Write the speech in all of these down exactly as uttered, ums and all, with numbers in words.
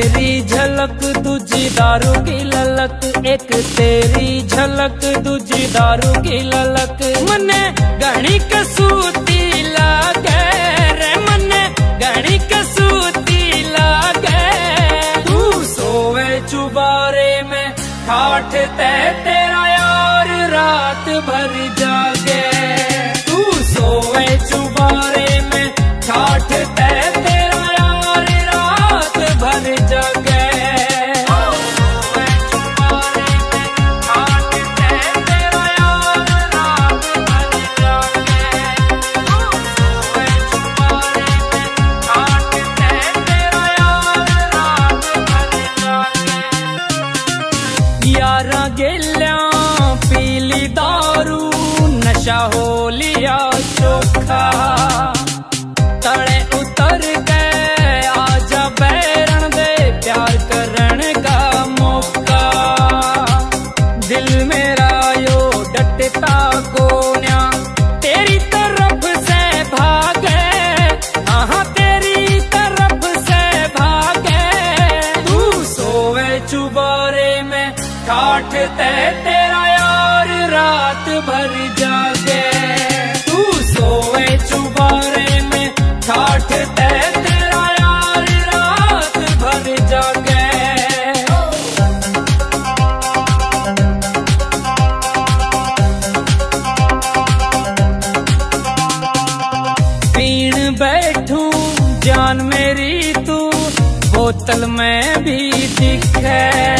तेरी झलक दूजी दारू की ललक, एक तेरी झलक दूजी दारू की ललक। मने घणी कसूती लागे रे, मने घणी कसूती लागे। तू सोवे चुबारे में खाट ते तेरा यार रात भर जागे। तू सोवे चुबारे में खाट ते तेरा यार रात भर जागे। यारा गेल्या पीली दारू, नशा हो लिया चोखा। तड़े उतर गए आजा बैरण दे प्यार करन का मौका। दिल मेरा यो डटता कोन्या तेरी तरफ से भागे, हाँ तेरी तरफ से भागे। तू सोवे चुबारे में खाट ते तेरा यार रात भर जागे। तू सोवे चुबारे में खाट ते तेरा यार रात भर जागे। पीण बैठूं जान मेरी तू बोतल में भी दिखे।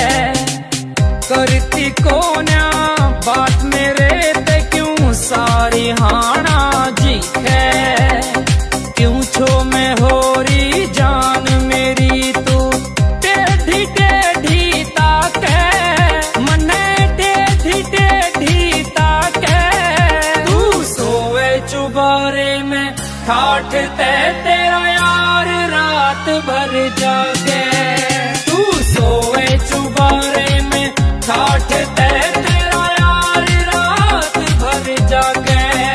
करती कोन्या बात मेरे ते क्यों सारी हाना जीखे। क्यों छो में होरी जान मेरी तू टेढ़ी टेढ़ी ताके, मने टेढ़ी टेढ़ी ताके। तू सोवे चुबारे में खाट ते तेरा यार रात भर जागे। तू सोवे चुबारे में खाट ते तेरा यार रात भर जागे।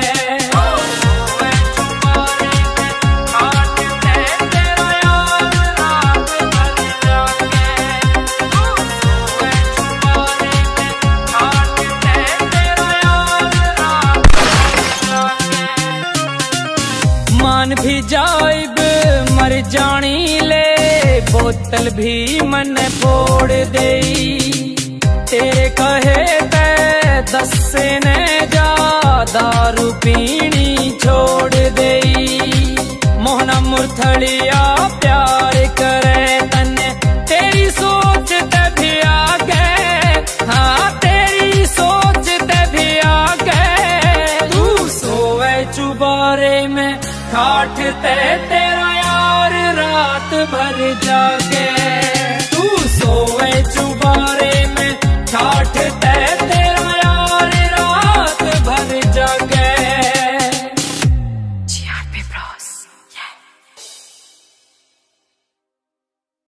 मान भी जाइब मर जानी ले, बोतल भी मन फोड़ देई। तेरे कहे ते दसे ने जा दारू पीनी छोड़ देई। मोहना मुरथलिया प्यार करे तने तेरी सोच ते भी आगे, हाँ तेरी सोच ते भी आगे। तू सोवे चुबारे में खाट ते तेरा यार रात भर जागे। तू सोवे चुबारे